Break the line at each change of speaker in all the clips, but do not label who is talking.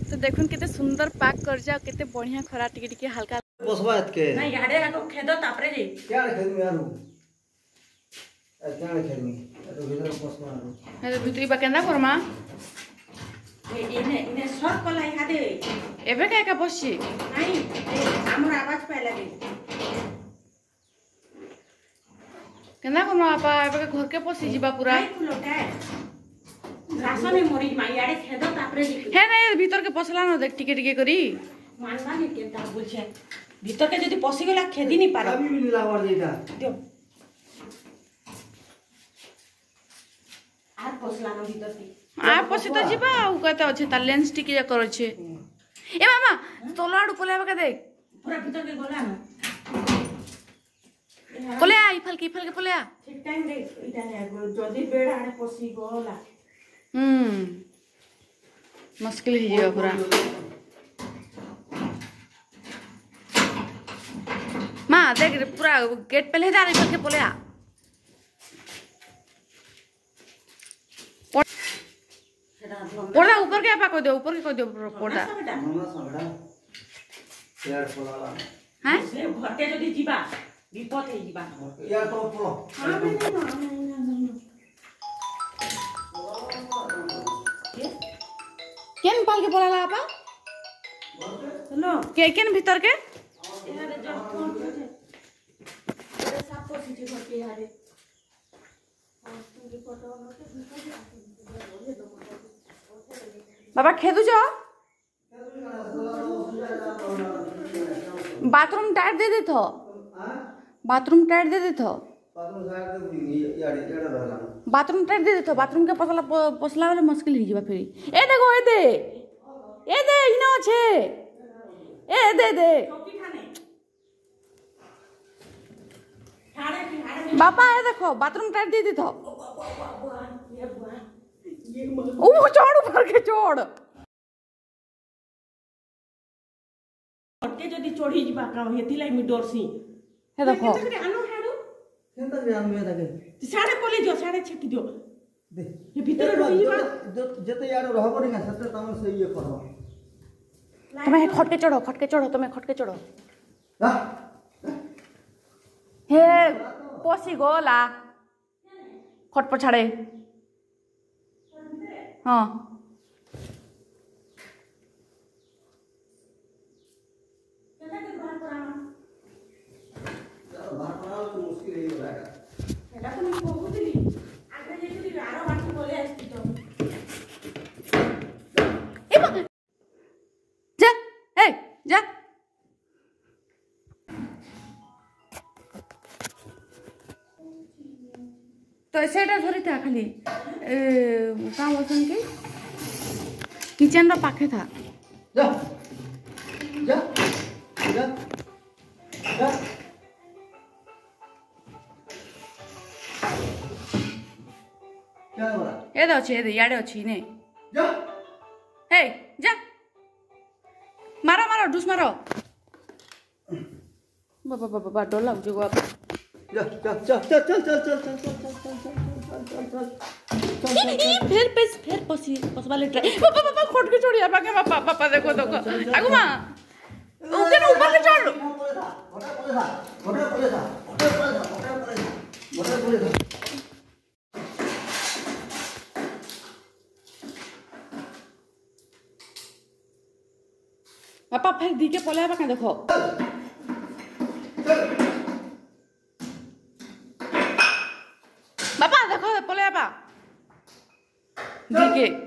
तो देखुन केते सुंदर पाक कर जा केते बढ़िया खरा टिके टिके हल्का
बसवा के
नहीं याडे आको खेदो तापरे जे
क्या खेलमी यारू क्या खेलमी तो भीतर बसवा
है तो भितरी बा केंदा करमा
इने सर पलाई हादे
एबे का बसछि
नहीं हमर आवाज पाए लागे
केंदा करमा आपा एबे घर के पसि जीवा पूरा
नहीं खुलोटा रासने मोरी मा याडे खेदो तापरे जे
है ना ये भीतर के पसला न देख टिके टिके करी
मानवा नहीं केता बोलछे भीतर के जदी पसि गेला खेदी नहीं पारो
अभी भी नहीं लावर देता
दियो आर पसला न भीतर की
आ पसि तो जीवा उ कहते अछि ता लेंस टिके जा कर छै ए मामा तोलाडू पलेबा के देख
पूरा भीतर के गोला न
कोले आई फल के पले आ
ठीक टाइम रे इटा रे जदी बेड आड़े पसि गोला
मुश्किल ही जीवा पूरा माँ देख पूरा गेट पे ले जा रही के बोले आ पर्दा ऊपर के आपा को दे ऊपर के को दे पर्दा
मम्मा सगड़ा यार पोलाला
हैं
से घर के जदी जीवा विपद हे जीवा
यार तो पोलो
हां नहीं
केन पाल के बोला आपा
नो
केन भीतर के
यारे जो फोन छे अरे सब को सीजे घर के यारे
बाबा खेदु जा बाथरूम टाइट दे देथो बाथरूम टाइट दे देथो बाथरूम टाइट दे देथो बाथरूम के पसला वाले मुश्किल ही जीवा फिर ए देखो ए दे इनो छे ए दे बापा ए देखो बाथरूम टाइट दे देथो ओ चढ़ ऊपर के चढ़
के जदी चढ़ी जीवा का हेती लाई मी डरसी
हे देखो
आनो हाडू
केंता रे आन में ताके
साडे पले जो साडे छेकी दियो
दे
ये भीतर रही जीवा
जते यार रहबो नहीं सते तम से ये करबो
तुम्हें खटके चढ़ो तुम्हें खटके चढ़ो
हां
हे पसी गोला खट पछाड़े हाँ
मुश्किल है ये
एटा तो मैं कहूतली आगे जेती आरो बाटी बोले आस्ती तो
जा तो ऐसे धरी था खाली क्या बोलते कि किचन रो पाखे था
जा जा जा जा क्या हो रहा
ये दो छे याडे अछि ने
जा
हे जा मारो डूस मारो बाबा डर लग जो आप फिर पसवा ले ट्राई पापा खोट के छोड़िया पापा देखो आगु मां ओके ना ऊपर के चढ़ पापा फिर दी के पले आबा देखो बाबा देखो पले आबा दी के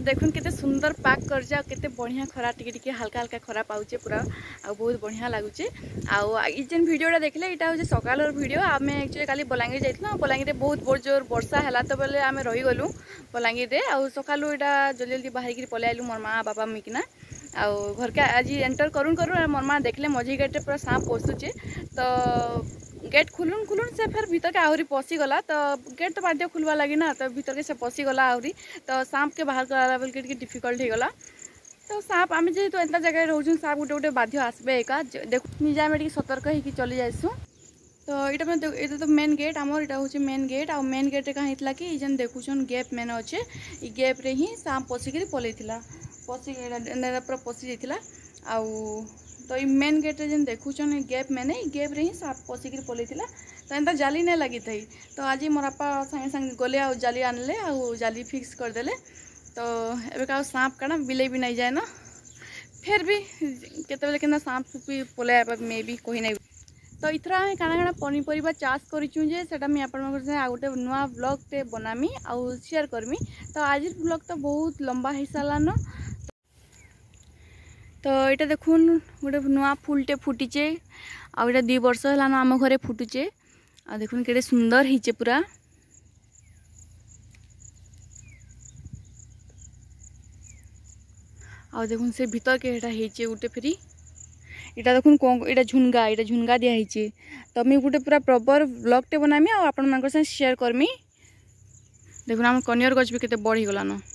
देखुन केते सुंदर पैक कर जा केते बढ़िया खरा टिके हल्का हल्का खरा पाउचे पूरा आ बहुत बढ़िया लागुचे आ जेन वीडियोटा देखले इटा हो सकालर वीडियो आम एक्चुअली काली बलांगीर जाइतना बलांगीर बहुत बहुत जोर वर्षा है तो बेले आम रही गलु बलांगीर रे आ सकालू इटा जल्दी जल्दी बाहर की पलै आलु मोर माँ बाबा मिकिना आ घर के आज एंटर करूँ मोर माँ देखले मझी गेट पूरा सांप पशुचे तो गेट खुलुन खुलुन से फिर भीतर के आहरी पशिगला तो गेट तो बाध्य खुलवा लगी ना तो भीतर के से पशिगला आहरी तो सांप के बाहर करा बेल के डिफिकल्ट होगला तो सांप आम जेहेतु एंता जगह रोचुन सांप गोटे गोटे बाध्य आसबे एका देख निजे आम सतर्क होकर चली जाइसु तो ये तो मेन गेट आमर यहाँ हूँ मेन गेट आ मेन गेट कहाँ होता कि जेन देखुन गैप मेन अच्छे ये गैप रे ही सांप पशिक पलैला पूरा पशि जाता आउ तो ये मेन गेट रे जेन देखुन गैप मैंने गैप रे ही सांप पशिक पलैला तो एंता जाली नहीं लगी थी तो आज मोर बापा सागे सागे गले आ जाली आनले आ जाली फिक्स करदेले तो एबे का सांप काना बिले भी नहीं जाए ना फिर भी केते के सांप भी पलै मे भी कही नहीं तो इथर आम काना काना पनीपरिया चाष करूँ जे सेटा मुझे आ गोटे नुआ ब्लॉग टे बनामी आउ शेयर करमी तो आज ब्लॉग तो बहुत लंबा हो सारान तो यहाँ देखुन गोटे नुआ फुलटे फुटीचे आउ 2 वर्ष है आम घरे फुटुचे आ देखुन केड़े सुंदर होचे पूरा आ देखुन से भीतर के हेटा गोटे फेरी इटा देखुन कौन इटा झुनगा दिया तो मुझे गोटे पूरा प्रॉपर ब्लॉग टे बनामी आ आपण मान शेयर करमी देखुन आम कनियर गछ भी केते बढ़ी गलान।